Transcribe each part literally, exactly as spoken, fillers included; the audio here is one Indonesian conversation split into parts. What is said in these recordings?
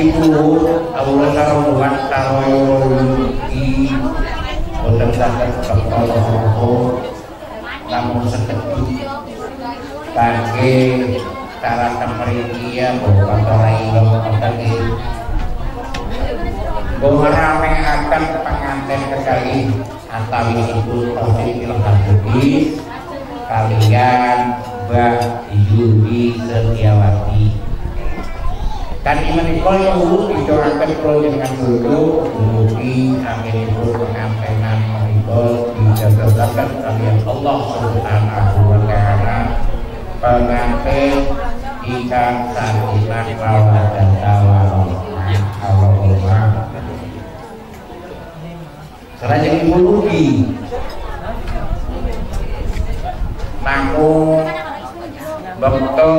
ibu Allah sarungan karo iki boten saged kepala namun sekedhik kangge cara temriki ya bahwa rai kangge rame akan pengantin kekali atawi ibu Taufik Ilhamudin kalian Mbak Yudi Setiawati kan menika ibu didoaken kula dengan dulu mugi anggenipun pengantinan menika dijagaken kalian Allah Subhanahu wa taala pengantin ingkang sakinah mawaddah warahmah Allahumma serajeng ibu Ludi namun bekto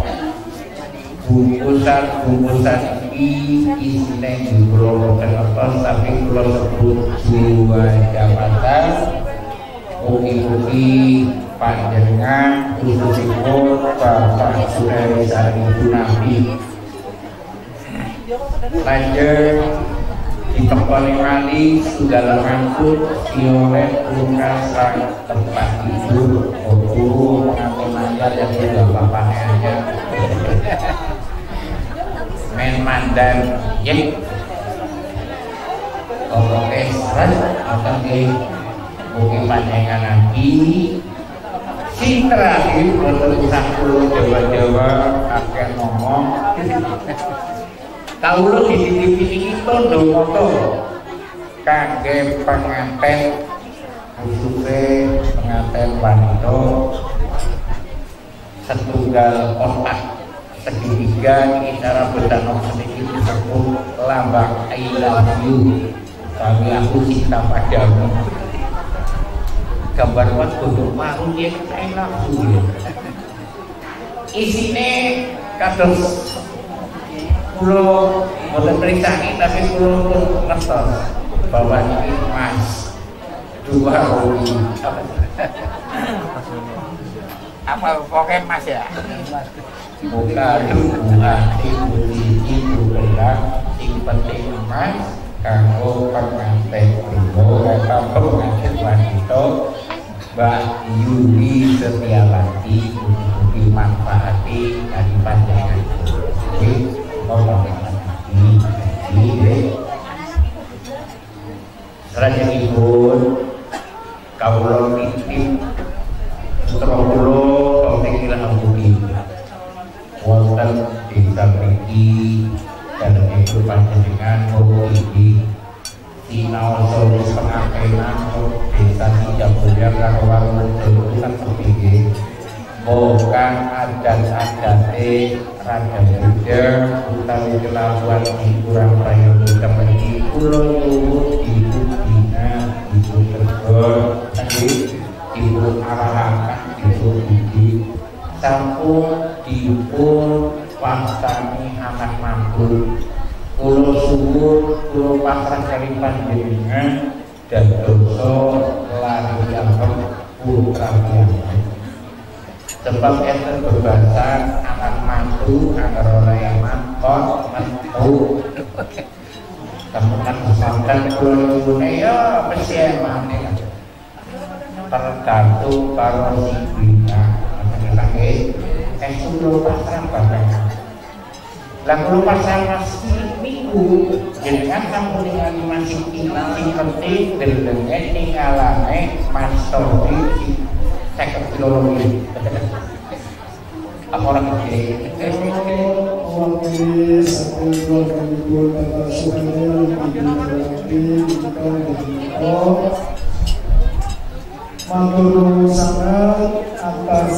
bungkusan-bungkusan ini isinya juga telepon tapi kalau sebut dua jabatan mugi-mugi panjenengan khususipun Bapak Surya Sari Nabi lanjut ditekoni wali segala mangkut oleh lukas tempat tidur guru pengantin ajar yang sudah bapaknya aja men mandan yek kalau esrat akan ke mungkin panjangan nanti si terakhir berusaha puluh Jawa-Jawa akan ngomong tahu lo di T V ini tondo moto kangge pengantin khususnya pengantin wanita setunggal otak segitiga ini cara berdanau sedikit disebut lambang I love you kami aku cinta padamu gambar buat bodoh mau dia I love you isinya kados pulau boten periksain tapi pulau ngertos bahwa ini mas dua roli apa pokoknya mas ya buka dua ibu ibu belang sing penting mas kanggo pengantin ibu kata pengantin wanita Mbak Yudi Setiawati mugi manfaati dari panjangan ini ngomong ini ini serajengipun kawula titip putra kula Taufik Ilhamudin wonten desa mriki dalem ibu panjenengan mugi sinaosa pengantinan desa Jabulya karo warung delusan sepinggih bukan adat-adate Raja Buddha utawi kelakuan kurang prayoga seperti kula nyuwun ibu Dina, ibu Tegon, ibu Arahakan, ibu Budi sampun dipun wastani anak mantu kula suwun kula pasrah kali panjenengan dan dosa lari jangkep putra piyambak sebab enten bebasan anak mantu agar orang yang mantot mentu temukan pesantren kulune ya pesien maneh tergantung karo sibina lagi eh kulo pasrah bapak lah kulo pasrah masih minggu jenengan kamu dengan masih sing penting delenge tinggalane mastori seket kilologi apa orang gede orang ini satu dua ribu bapak Suhail matur sangat atas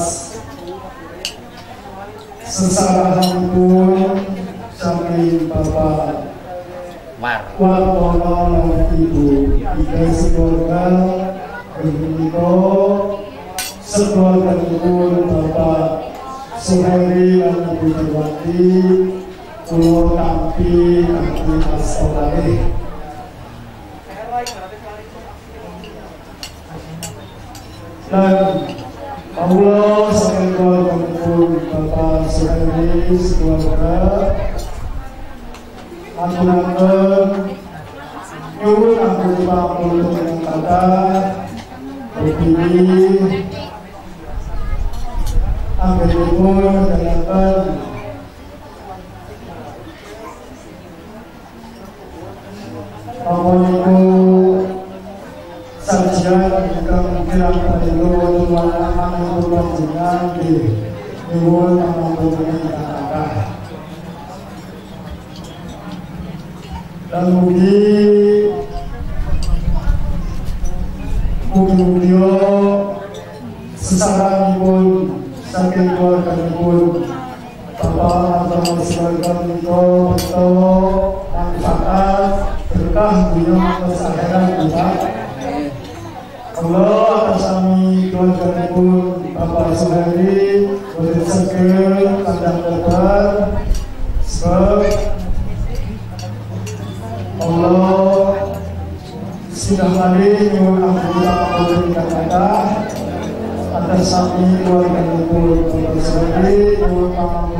sesarahanipun sami Bapak Wartono lan Ibu Ida Siborga menika sekeluarganipun Bapak Suhaili lan Ibu Dewati kula tampi kanthi astorane dan Allah saking keluarganipun Bapak Suhaili sekeluarga aturaken nyuwun ampun pangapunten ingkang kathah begini anggenipun ngedalaken Amuniku sajian ingkang kirang panilu tulangan ingkang panjenengan di nyuwun pangapunten ingkang kathah. Dan mugi mugi sesaranipun saking keluarganipun Bapak atau masyarakat itu utawa manfaat berkah dunia kesehatan kita. Allah atas sami keluarganipun Bapak Suhari boten saged kandhang lebar sebab Allah sudah kali nyuwun ampun pangapunten ingkang kathah atas sami keluarganipun Bapak Suhari nyuwun pangapunten